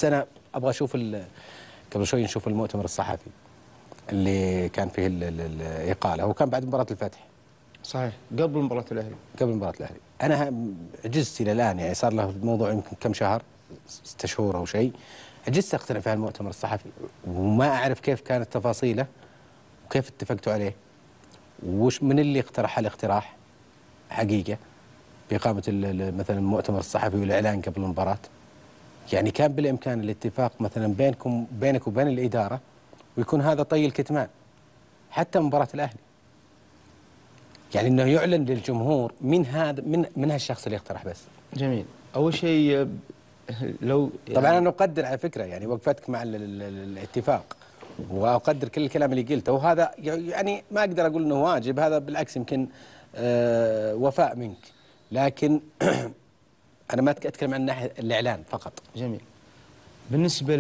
بس انا ابغى اشوف قبل شوي نشوف المؤتمر الصحفي اللي كان فيه الاقاله، هو كان بعد مباراه الفتح. صحيح، قبل مباراه الاهلي. قبل مباراه الاهلي. انا عجزت الى الان، يعني صار له الموضوع يمكن كم شهر، 6 شهور او شيء، عجزت اقتنع في هالمؤتمر الصحفي، وما اعرف كيف كانت تفاصيله وكيف اتفقتوا عليه، وش من اللي اقترح الاقتراح حقيقه بإقامة مثلا المؤتمر الصحفي والإعلان قبل المباراة. يعني كان بالإمكان الاتفاق مثلا بينك وبين الإدارة، ويكون هذا طي الكتمان حتى مباراة الأهلي، يعني أنه يعلن للجمهور من هذا من هالشخص اللي يقترح بس. جميل. أول شيء لو يعني طبعا أنا أقدر على فكرة يعني وقفتك مع الاتفاق، وأقدر كل الكلام اللي قلته، وهذا يعني ما أقدر أقول أنه واجب، هذا بالعكس يمكن وفاء منك، لكن أنا ما أتكلم عن ناحية الإعلان فقط. جميل. بالنسبة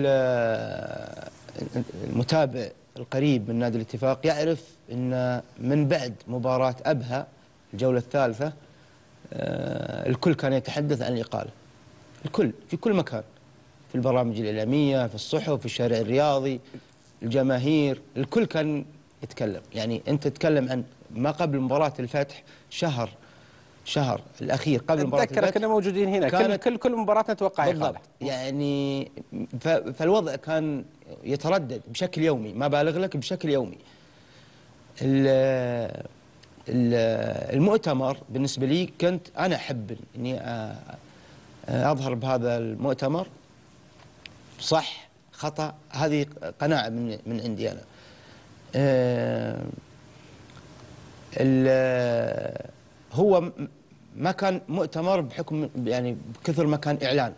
للمتابع القريب من نادي الاتفاق يعرف أن من بعد مباراة أبها الجولة الثالثة الكل كان يتحدث عن الإقالة. الكل في كل مكان، في البرامج الإعلامية، في الصحف، في الشارع الرياضي، الجماهير، الكل كان يتكلم. يعني أنت تتكلم عن ما قبل مباراة الفتح شهر الأخير قبل مباراة الفتح. أتذكر كنا موجودين هنا كل مباراة نتوقع إقالة. يعني فالوضع كان يتردد بشكل يومي، ما بالغ لك، بشكل يومي. المؤتمر بالنسبة لي كنت أنا أحب إني أظهر بهذا المؤتمر، صح خطأ، هذه قناعة من عندي أنا. هو ما كان مؤتمر بحكم يعني بكثر ما كان إعلان.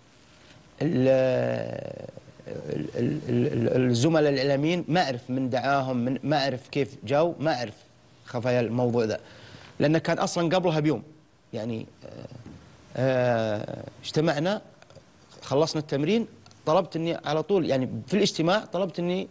الزملاء الإعلاميين ما أعرف من دعاهم، ما أعرف كيف جاوا، ما أعرف خفايا الموضوع ذا، لأنه كان أصلا قبلها بيوم. يعني اجتمعنا، خلصنا التمرين، طلبت أني على طول يعني في الاجتماع طلبت أني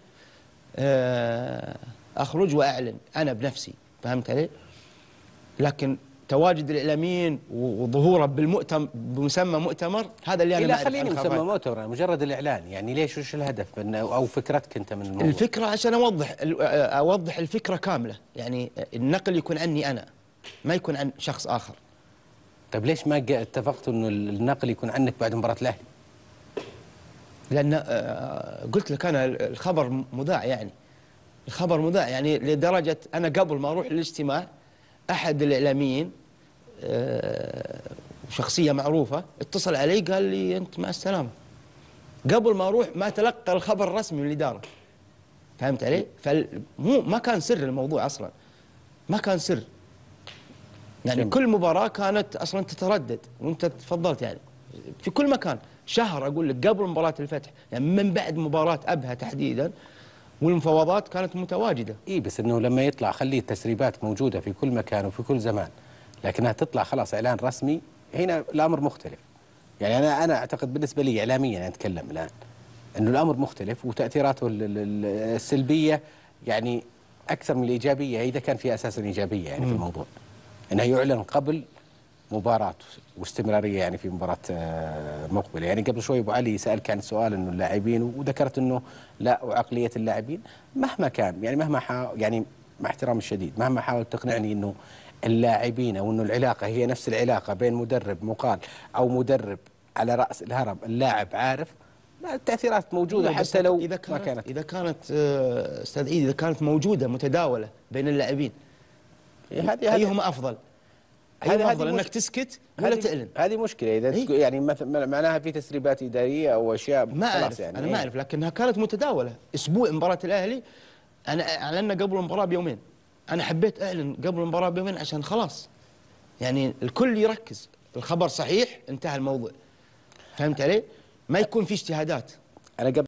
أخرج وأعلن أنا بنفسي، فهمت علي؟ لكن تواجد الإعلاميين وظهوره بالمؤتمر بمسمى مؤتمر، هذا اللي أنا ما أعرف. خليني مسمى مؤتمر مجرد الإعلان، يعني ليش وش الهدف أو فكرتك أنت من الموضوع؟ الفكرة عشان أوضح الفكرة كاملة، يعني النقل يكون عني أنا، ما يكون عن شخص آخر. طيب ليش ما اتفقتوا إنه النقل يكون عنك بعد مباراة الأهلي؟ لأن قلت لك أنا الخبر مذاع، يعني الخبر مذاع، يعني لدرجة أنا قبل ما أروح للاجتماع أحد الإعلاميين شخصية معروفة اتصل علي قال لي أنت مع السلامة، قبل ما أروح ما تلقى الخبر الرسمي من الإدارة، فهمت علي؟ ما كان سر الموضوع أصلا، ما كان سر. يعني كل مباراة كانت أصلا تتردد، وأنت تفضلت يعني في كل مكان. شهر أقول لك قبل مباراة الفتح، يعني من بعد مباراة أبها تحديدا، والمفاوضات كانت متواجدة. إيه بس إنه لما يطلع خلي التسريبات موجودة في كل مكان وفي كل زمان، لكنها تطلع خلاص إعلان رسمي، هنا الأمر مختلف. يعني أنا أعتقد بالنسبة لي إعلاميا أتكلم الآن إنه الأمر مختلف، وتأثيراته السلبية يعني أكثر من الإيجابية، إذا كان في أساسا إيجابية يعني في الموضوع، إنه يعلن قبل مباراة واستمرارية يعني في مباراة مقبلة. يعني قبل شوي أبو علي سألك عن سؤال إنه اللاعبين، وذكرت إنه لا، وعقلية اللاعبين مهما كان، يعني يعني مع احترام الشديد، مهما حاول تقنعني إنه اللاعبين أو إنه العلاقة هي نفس العلاقة بين مدرب مقال أو مدرب على رأس الهرم، اللاعب عارف التأثيرات موجودة حتى لو ما كانت. إذا كانت أستاذ عيد، إذا كانت موجودة متداولة بين اللاعبين، أيهما أفضل؟ أيهما أفضل، أنك تسكت ولا تعلن؟ هذه مشكلة إذا يعني معناها في تسريبات إدارية أو أشياء ما أعرف يعني. أنا ما أعرف، لكنها كانت متداولة. أسبوع مباراة الأهلي أنا أعلنا قبل المباراة بيومين، أنا حبيت أعلن قبل المباراة بيومين عشان خلاص يعني الكل يركز، الخبر صحيح، انتهى الموضوع، فهمت علي؟ ما يكون في اجتهادات. أنا قبل